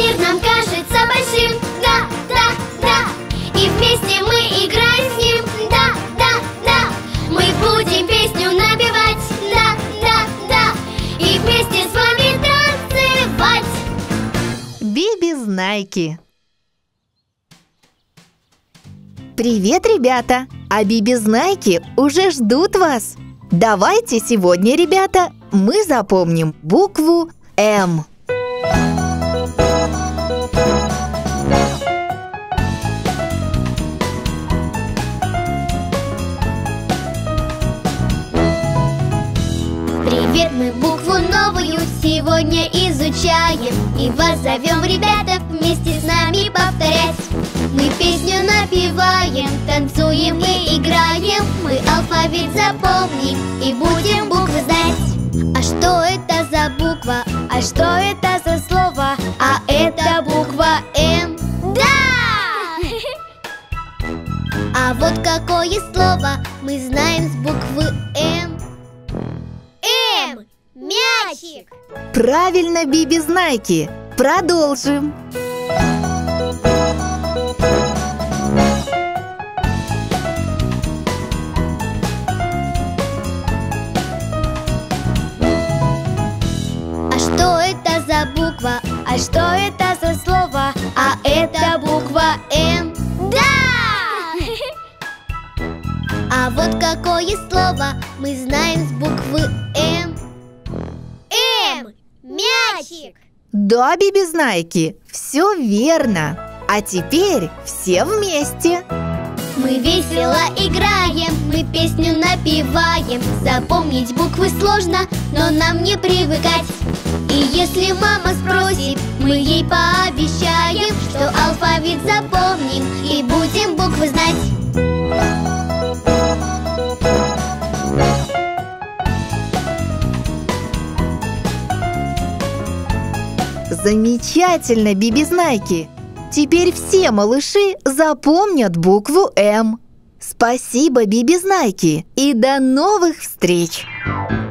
Мир нам кажется большим, да, да, да. И вместе мы играем с ним, да, да, да. Мы будем песню напевать, да, да, да. И вместе с вами танцевать. Бибизнайки. Привет, ребята! А бибизнайки уже ждут вас! Давайте сегодня, ребята, мы запомним букву М. Привет, мы букву новую сегодня изучаем. И вас зовем, ребята, вместе с нами повторять. Мы песню напеваем, танцуем и играем. Мы алфавит запомним и будем буквы знать. А что это за буква? А что это за слово? А это буква М. Да! А вот какое слово мы знаем с буквы М. М. Мячик. Правильно, бибизнайки! Продолжим! А что это за буква? А что это за слово? А это буква М. Да! А вот какое слово мы знаем с буквы М. М. Мячик. Да, бибизнайки, все верно! А теперь все вместе! Мы весело играем, мы песню напеваем. Запомнить буквы сложно, но нам не привыкать. И если мама спросит, мы ей пообещаем, что алфавит запомним и будем буквы знать. Замечательно, бибизнайки! Теперь все малыши запомнят букву М. Спасибо, бибизнайки, и до новых встреч!